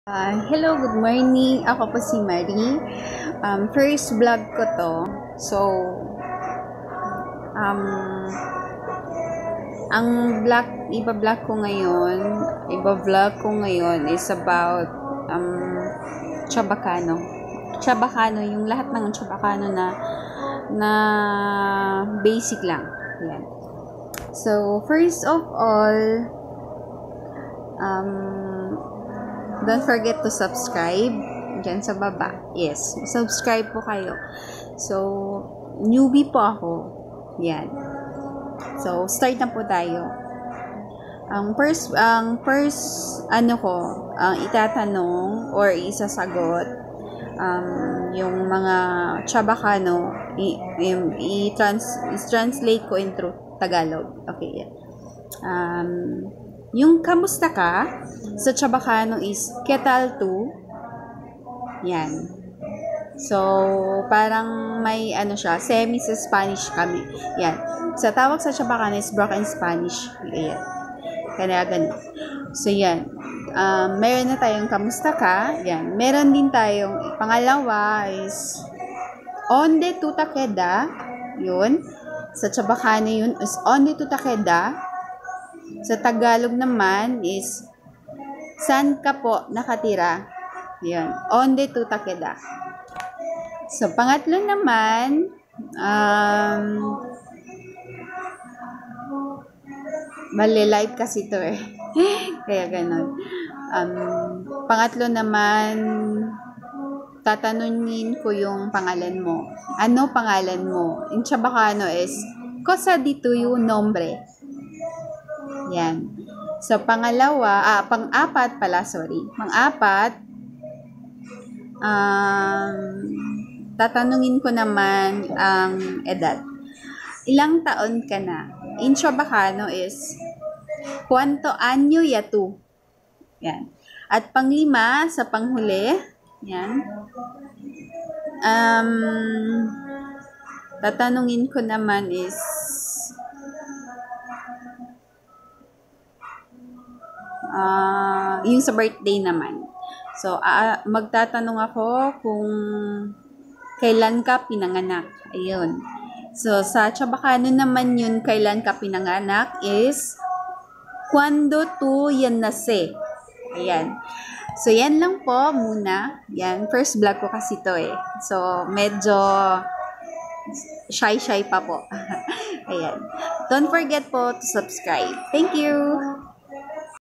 Hello, good morning. Ako po si Marie. First vlog ko to. So, ang iba-vlog ko ngayon is about Chabacano. Chabacano, yung lahat ng Chabacano na basic lang. Yan. So, first of all, don't forget to subscribe dyan sa baba. Yes, subscribe po kayo. So, newbie po ako. Yan. So, start na po tayo. Ang first itatanong or isasagot, yung mga Chabacano, i-translate ko into Tagalog. Okay, yan. Yung kamusta ka sa Chabacano is "Ketal tu?" Yan. So, parang may siya, semi sa Spanish kami. Yan. Sa tawag sa Chabacano is broken Spanish. Yan. Kaya ganun. So, yan. Meron na tayong kamusta ka. Yan. Meron din tayong pangalawa is "Onde tu ta queda?" Yun. Sa Chabacano yun is "Onde tu ta queda?" Sa Tagalog naman is "Saan ka po nakatira?" Yan. "Onde tu ta queda?" So, pangatlo naman, live kasi to eh. Kaya ganun. Pangatlo naman, tatanungin ko yung pangalan mo. Ano pangalan mo? In Chabacano is "Cosa di tuyo nombre?" Yan. So, pang-apat, tatanungin ko naman ang edad. Ilang taon ka na? In Chabacano is "Cuánto año ya tú?" Yan. At panglima, sa panghuli, yan. Tatanungin ko naman is yung sa birthday naman. So, magtatanong ako kung kailan ka pinanganak. Ayun. So, sa Chabacano naman yun, kailan ka pinanganak is "Cuando tú yan nace?" Ayan. So, yan lang po muna. Yan. First vlog ko kasi to eh. So, medyo shy pa po. Ayan. Don't forget po to subscribe. Thank you!